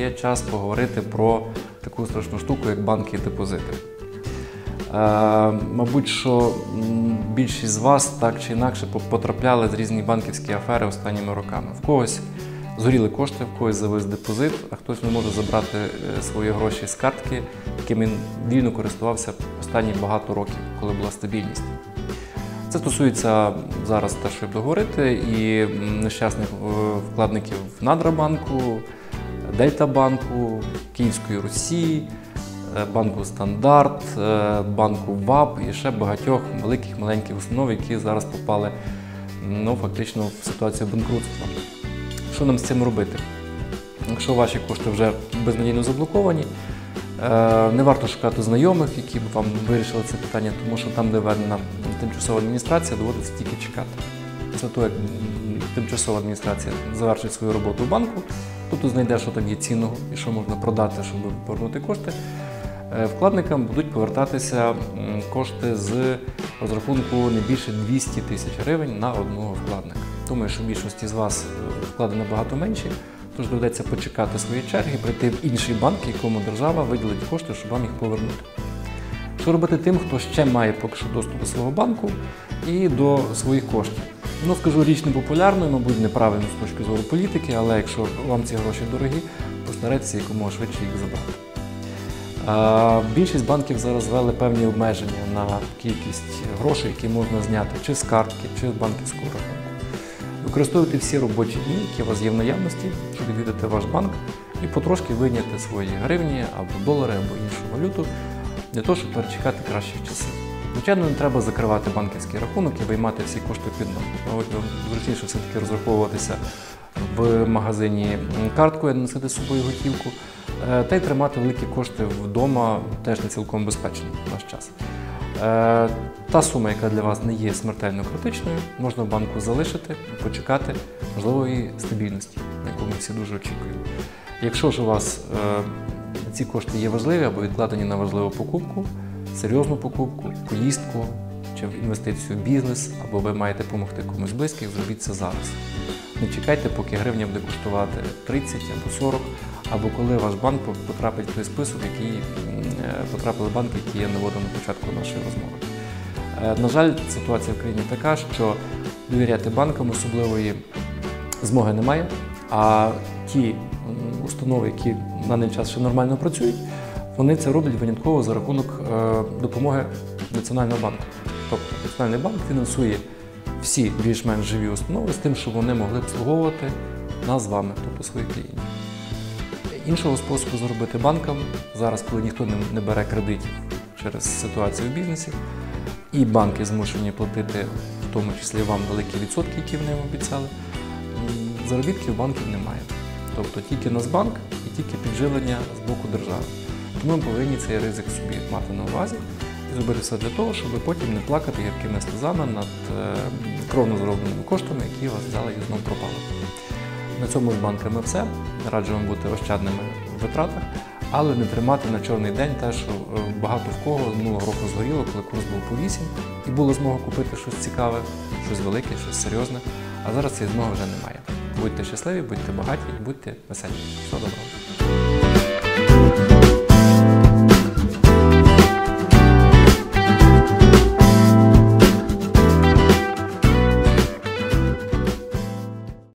настає час поговорити про таку страшну штуку, як банки і депозити. Мабуть, що більшість з вас так чи інакше потрапляли з різні банківські афери останніми роками. В когось згоріли кошти, в когось завис депозит, а хтось не може забрати свої гроші з картки, якими він вільно користувався останні багато років, коли була стабільність. Це стосується зараз те, що я буду говорити, і нещасних вкладників Надрабанку, Дельтабанку, Київської Русі, банку Стандарт, банку ВАП і ще багатьох великих маленьких установ, які зараз попали фактично в ситуацію банкрутства. Що нам з цим робити? Якщо ваші кошти вже безнадійно заблоковані, не варто шукати знайомих, які б вам вирішили це питання, тому що там, де введена тимчасова адміністрація, доводиться тільки чекати. Після того, як тимчасова адміністрація завершить свою роботу в банку, тут знайде, що там є цінного і що можна продати, щоб повернути кошти, вкладникам будуть повертатися кошти з розрахунку не більше 200 тисяч гривень на одного вкладника. Думаю, що в більшості з вас вклади набагато менші, тож доведеться почекати свої черги, прийти в інший банк, якому держава виділить кошти, щоб вам їх повернути. Що робити тим, хто ще має поки що доступ до свого банку і до своїх коштів? Скажу річ непопулярною, мабуть, неправильно з точки зору політики, але якщо вам ці гроші дорогі, постарайтеся якомога швидше їх забрати. Більшість банків зараз ввели певні обмеження на кількість грошей, які можна зняти чи з картки, чи з банківського рахунку. Використовуйте всі робочі дні, які у вас є в наявності, щоб відвідати ваш банк і потрошки вийняти свої гривні або долари, або іншу валюту, для того, щоб перечекати кращих часів. Звичайно, не треба закривати банківський рахунок і виймати всі кошти під ноги. Зручніше все-таки розраховуватися в магазині карткою, носити з собою готівку, та й тримати великі кошти вдома теж не цілком безпечно в наш час. Та сума, яка для вас не є смертельно критичною, можна в банку залишити, почекати можливої стабільності, на яку ми всі дуже очікуємо. Якщо ж у вас ці кошти є важливі або відкладені на важливу покупку, серйозну покупку, поїздку чи інвестицію в бізнес, або ви маєте допомогти комусь близьких, зробіть це зараз. Не чекайте, поки гривня буде коштувати 30 або 40, або коли ваш банк потрапить в той список, в який потрапили банки, які я наводив на початку нашої розмови. На жаль, ситуація в країні така, що довіряти банкам особливої змоги немає, а ті установи, які в даний час ще нормально працюють, вони це роблять винятково за рахунок допомоги Національного банку. Тобто Національний банк фінансує всі більш-менш живі установи з тим, щоб вони могли обслуговувати нас з вами, тобто своїх клієнтів. Іншого способу заробити банкам, зараз, коли ніхто не бере кредитів через ситуацію в бізнесі, і банки змушені платити, в тому числі вам, великі відсотки, які вони вам обіцяли, заробітків банків немає. Тобто тільки Нацбанк і тільки підживлення з боку держави. Тому ми повинні цей ризик собі мати на увазі і зробити все для того, щоб потім не плакати гіркими сльозами над кровно заробленими коштами, які вас взяли і знову пропали. На цьому з банками все. Раджу вам бути ощадними в витратах, але не тримати на чорний день те, що багато в кого з минулого року згоріло, коли курс був по 8 і було змога купити щось цікаве, щось велике, щось серйозне, а зараз цієї змоги вже немає. Будьте щасливі, будьте багаті і будьте веселі. Всього доброго.